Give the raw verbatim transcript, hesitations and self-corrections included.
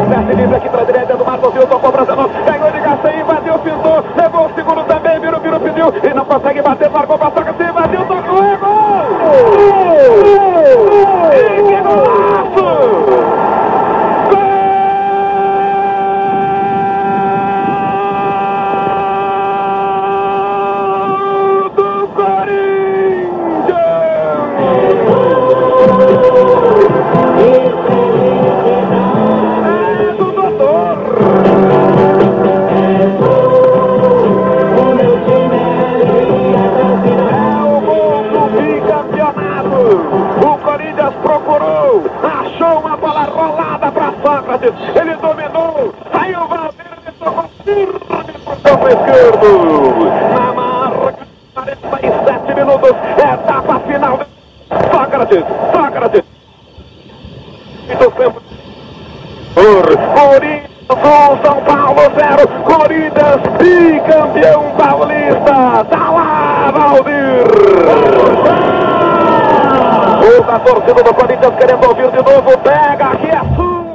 Desce livre aqui pra direita do Marcos Wilson, cobra Zanon, ganhou de Garcia, invadiu, pintou, levou o segundo também, vira, vira, pediu, e não consegue bater, marcou pra troca, se invadiu, tocou, é gol! E que golaço! Achou uma bola rolada para Sócrates, ele dominou, saiu o Valdir, ele tocou firme pro campo esquerdo, na marca, quarenta e sete minutos, etapa final, Sócrates, Sócrates, do campo, Corinthians um, São Paulo zero, Corinthians bicampeão paulista, tá lá, Valdir! O da torcida do Corinthians querendo ouvir de novo, pega, aqui é sua!